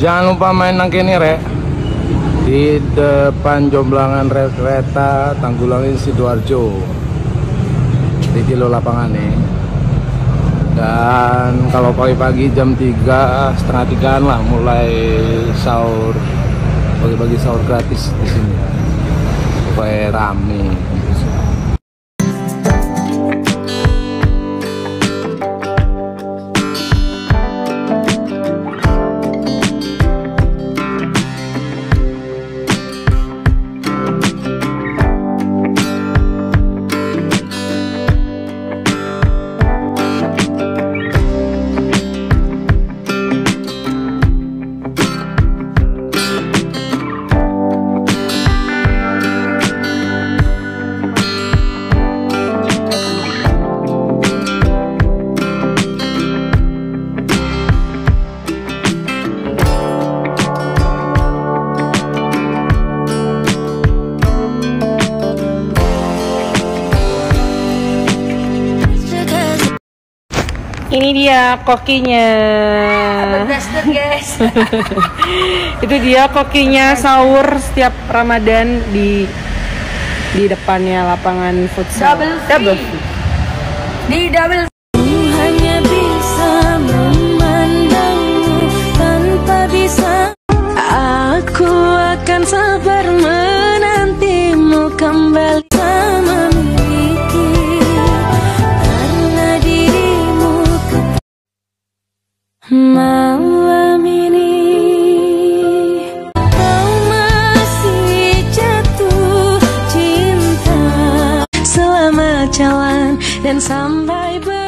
Jangan lupa main nang kene rek. Di depan Jomblangan rel kereta Tanggulangin Sidoarjo. Di kilo lapangan nih. Dan kalau pagi-pagi jam 3, setengah 3-an lah mulai sahur. Bagi-bagi sahur gratis di sini. Supaya rame. Ini dia kokinya. Berdaster guys. Itu dia kokinya sahur setiap Ramadan di depannya lapangan futsal. Double free. Di double. Hanya bisa memandangmu tanpa bisa. Aku akan sabar menantimu kembali memiliki karena dirimu malam ini kau masih jatuh cinta. Selamat jalan dan sampai